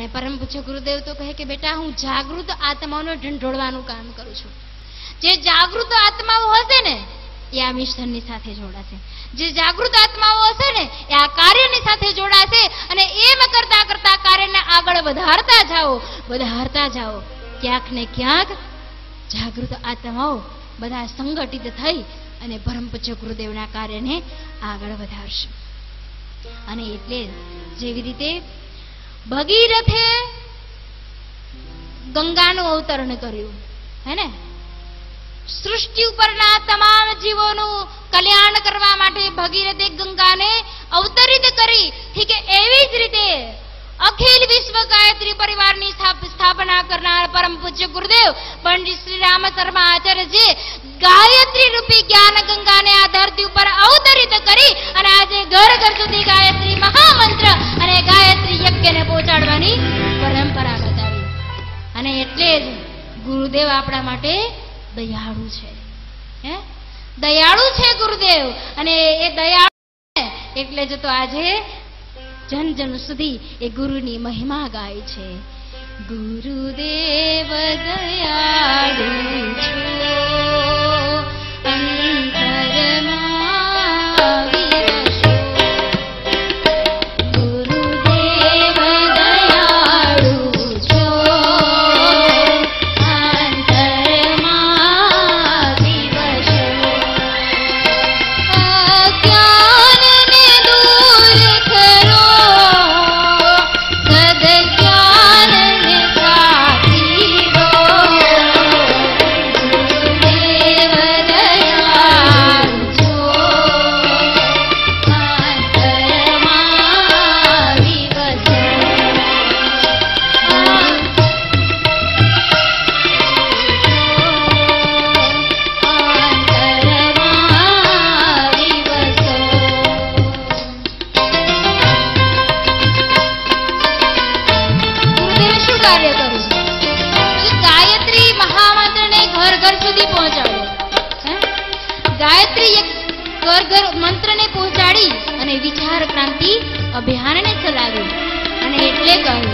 અને પરમ પૂજ્ય ગુરુદેવ તો કહે કે બેટા હું જાગૃત આત્માઓને ઢંઢોળવાનું કામ કરું છું. જે જાગૃત આત્માઓ હશે ને એ આ મિશનની સાથે જોડાશે. જે જાગૃત આત્માઓ હશે ને એ આ કાર્યની સાથે જોડાશે. અને એમ કરતા કરતા કાર્યને આગળ વધારતા જાઓ. ક્યાંક ને ક્યાંક જાગૃત આત્માઓ બધા સંગઠિત થઈ અને પરમ પૂજ્ય ગુરુદેવના કાર્યને આગળ વધારશે. અને એટલે જેવી રીતે ભગીરથે ગંગાનું અવતરણ કર્યું હે ને, સૃષ્ટિ ઉપરના તમામ જીવોનું કલ્યાણ કરવા માટે ભગીરથે ગંગાને અવતરિત કરી. ઠીક એવી જ રીતે અખિલ વિશ્વ ગાયત્રી પરિવારની સ્થાપના કરનાર પરમ પૂજ્ય ગુરુદેવ પંડિત શ્રી રામ શર્મા આચાર્યજી ગાયત્રી રૂપી જ્ઞાન ગંગાને આ ધરતી ઉપર અવતરિત કરી અને આજે ઘર ઘર સુધી ગાયત્રી મહામંત્ર અને ગાયત્રી યજ્ઞને પહોંચાડવાની પરંપરા બતાવી. અને એટલે જ ગુરુદેવ આપણા માટે દયાળુ છે. હે, દયાળુ છે ગુરુદેવ. અને એ દયાળુ એટલે જ તો આજે જન જન સુધી એ ગુરુની મહિમા ગાય છે. ગુરુદેવ દયાળુ છો અંતરમાં વિરસો. ગુરુદેવ દયાળુ છો અંતરમાં વિરસો. અજ્ઞાનને દૂર કરો સદજ્ઞાનને પ્રાપ્તિ દો. ગુરુદેવ દયાળુ છો અંતરમાં વિવસો. ગુરુદેવે શું કાર્ય કર્યું? ગાયત્રી મહામંત્રને ઘર ઘર સુધી પહોંચાડ્યો. હે? ગાયત્રી ઘર ઘર મંત્રને પહોંચાડી અને વિચાર ક્રાંતિ અભિયાનને ચલાવ્યું. અને એટલે કહ્યું